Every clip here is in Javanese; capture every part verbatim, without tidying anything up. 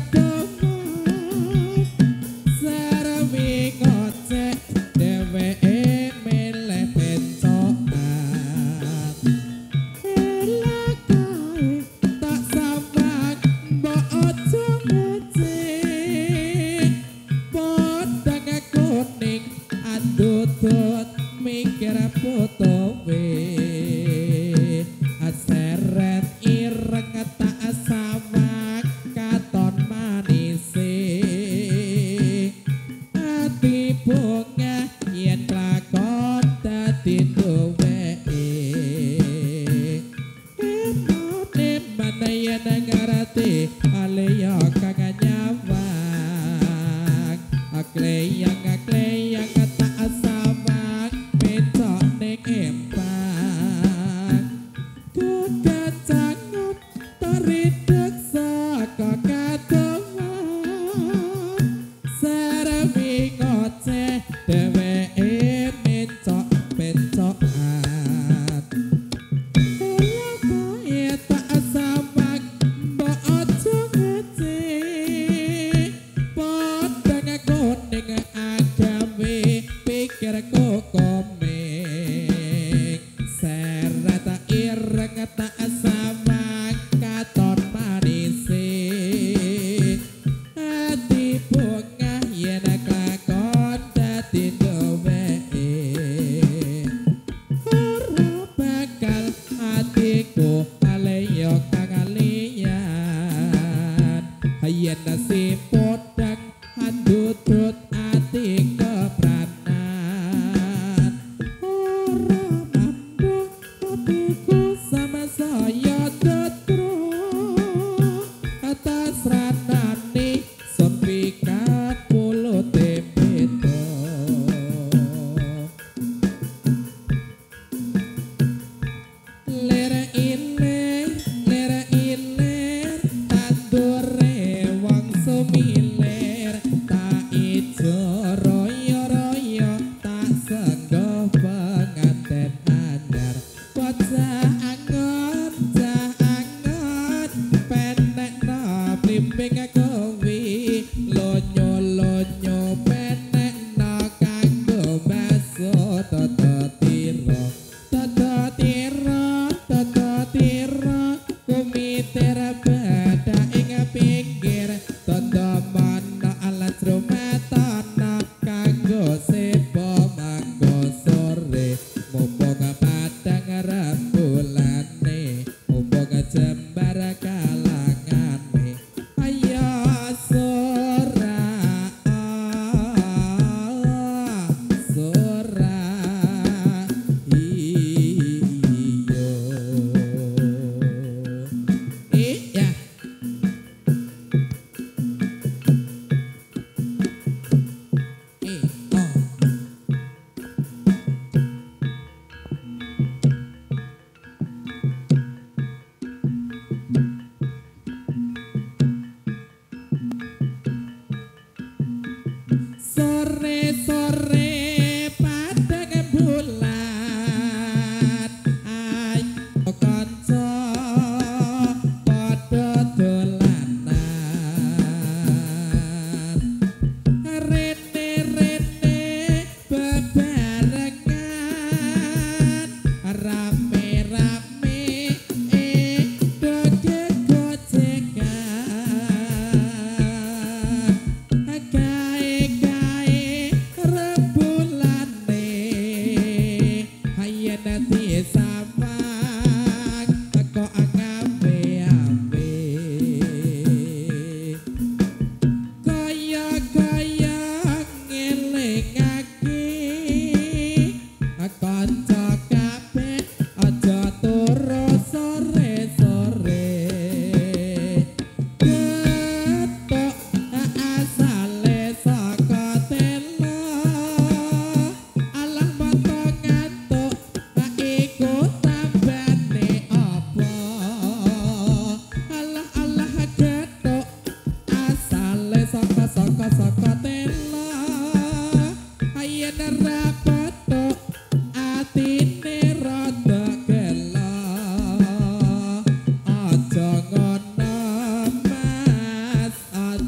Aja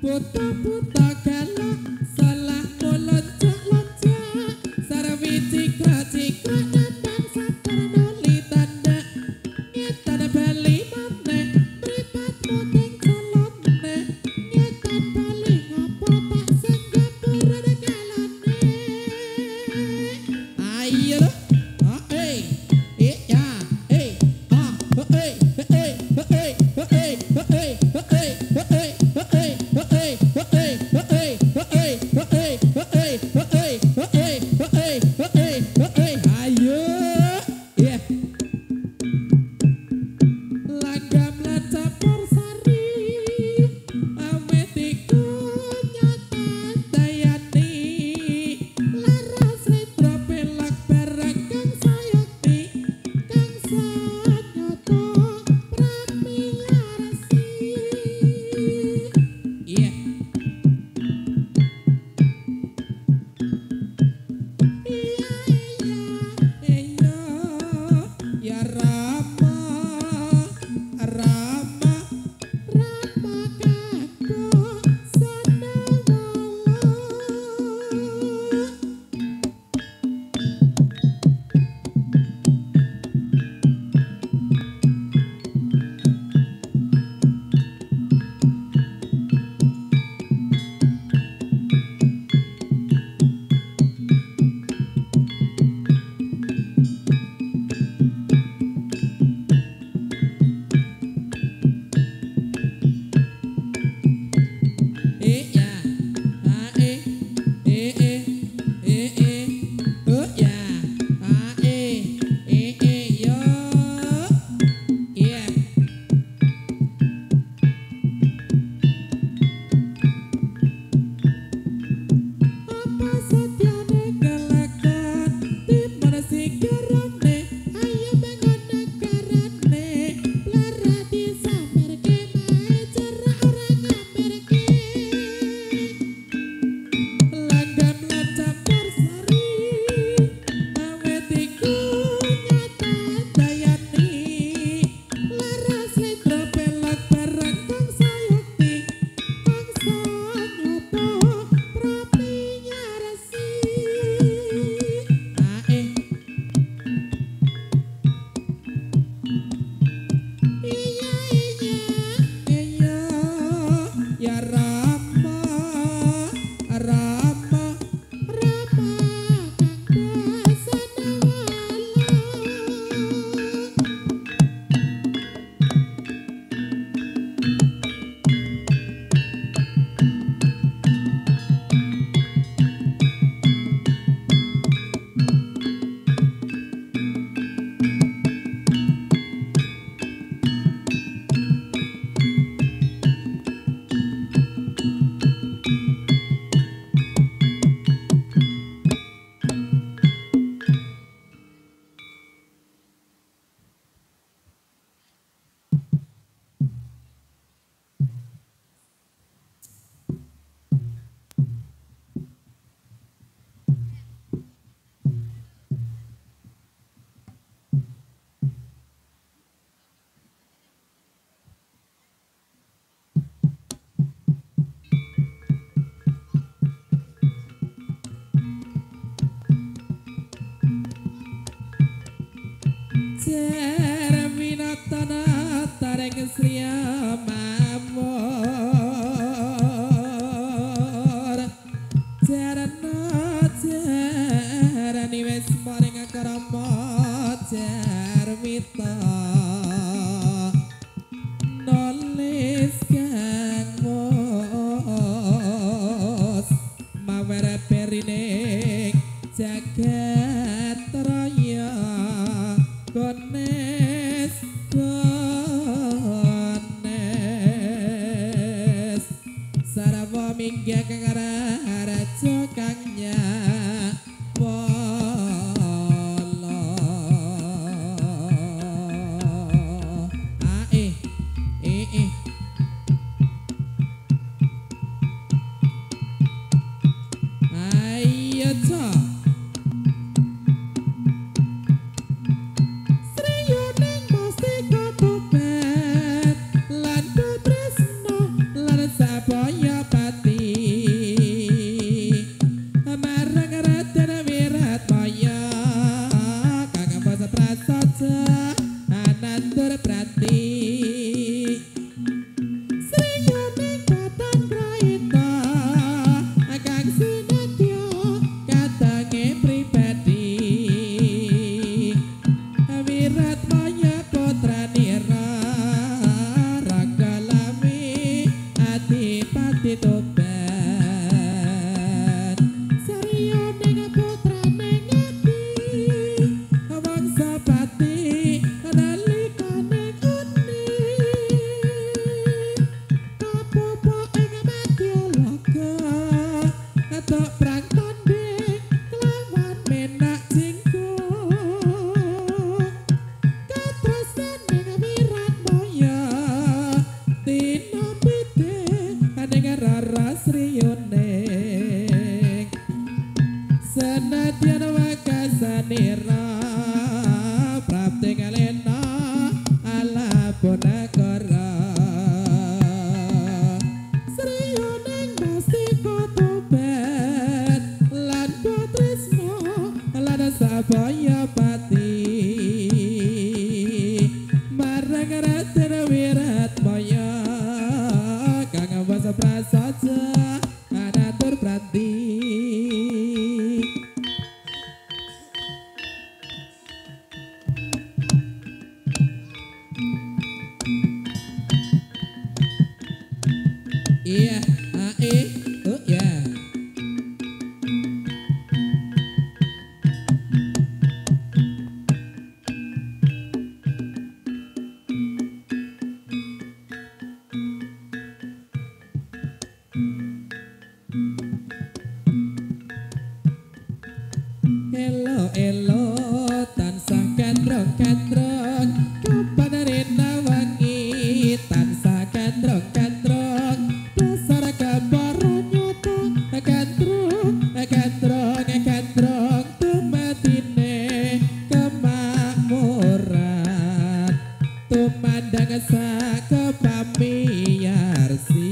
Buta-buta galak salah melonjak-lonjak Sarawi cikra-cikra nandang sabar noli tanda Nyetan bali mana meripat muting calonne Nyetan bali ngopo tak senggap pura galane Ayo loh ah eh eh ya eh ah eh eh eh eh eh eh Cerminatana tareng sria mamor Cerana cerani wes maring karama cermita Nolis kang mos mawere perining jagat raya Gones gones Bojonegoro Sriyo ning Mastika Tobat lan Patrisno lan Sabaya Pati marang Raden Wiratmaya kang basa prasaja anatur prati iya ae oh ya Elo elo tansah kandrong kandrong kapan rena wangi tansah kandrong kandrong dasar gambaran nyata kandrong kandrong kandrong tumatine kemakmuran tumandang sak kepamiyarsi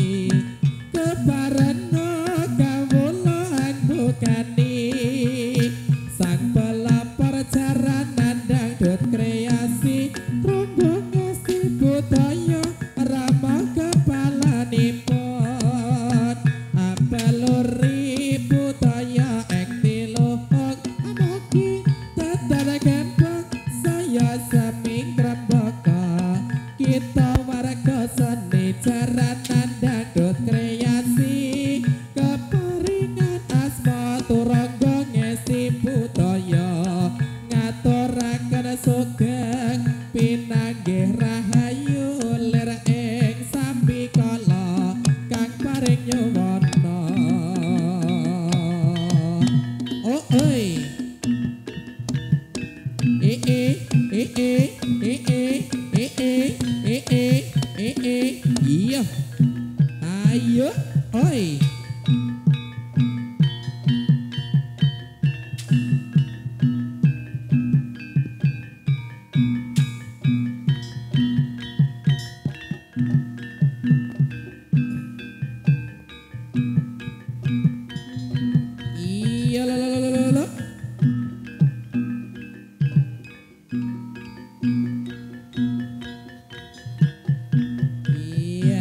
keparano kawulang bukani sang pelapar jaranan dangdut kreasi rombong ngesti budaya ramah kepalanipun apeluri budaya ekti lohong anaki tetara gempong saya saming rambaka kita warga seni jaranan dangdut kreasi keparingan asma turangga ngesti budaya ngaturaken sugeng pinanggih rahayu lir ing sambikala kang paring nyuwana oh oi e e e e e e e e e e e iya ayo oi iya la la la la la iya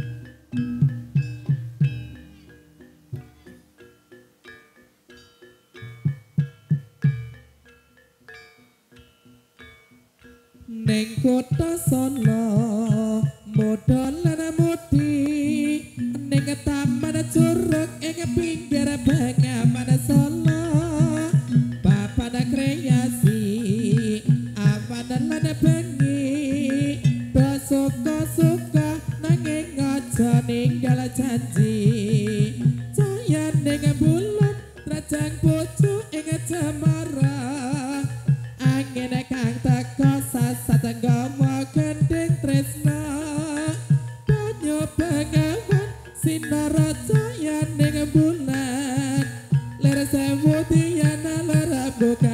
ning kota sono modal lan mudi ning taman curug ing pinggir Bengawan Solo papan kreasi awan lan bengi basuka-suka nanging aja ninggal janji cahya ning bulan trajang bojo ing cemara angin kang teka sasat nggawa gending tresna banyu Bengawan sinar cahya ning bulan ler sewu tiana ler buka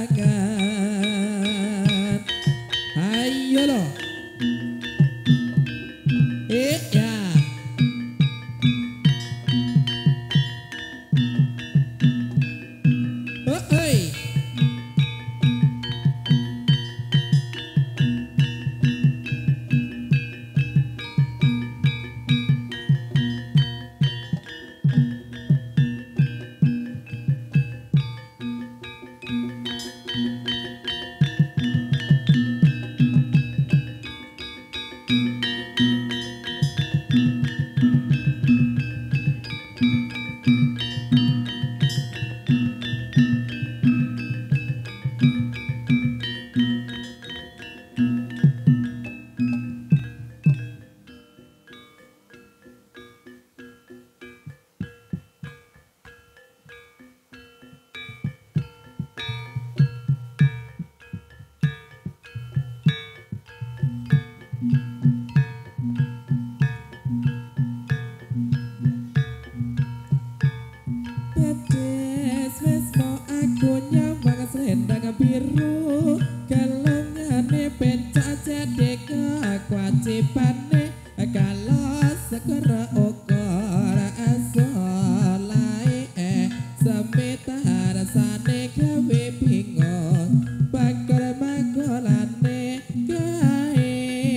kenangan ayo lo eh ya oh oi kewajibane kalau segera ukara asolai eh semeta rasane gawe bingung bakal magolane gae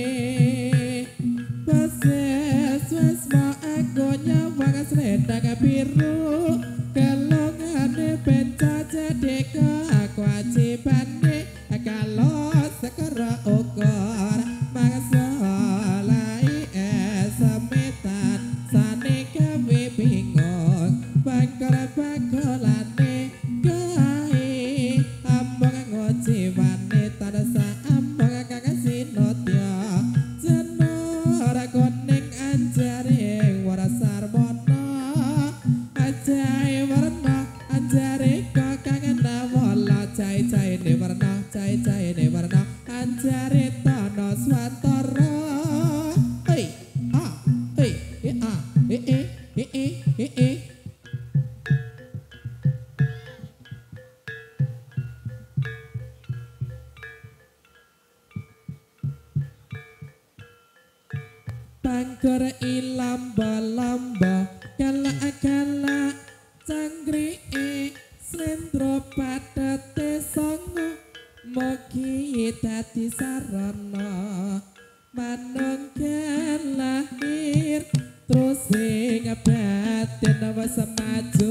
poses wes mau aku nyawang selendang biru kelongane penca jadi kewajibane kalau segera ukara magolai eh semetan sane gawe bingung bakal magolane gae ambang ngojiwane tarasa ambang kakasinotya jenora kuning anjare warasar bono ajai warna anjare kakangen wala cai cai ne warna cai cai ne warna anjare tono swatara hei ah hei eh ah eh eh eh eh eh eh pangkor ilamba-lamba kala-kala canggri e slendro padate songo mugi dadi sarana manunggal lahir terus ing batin wis maju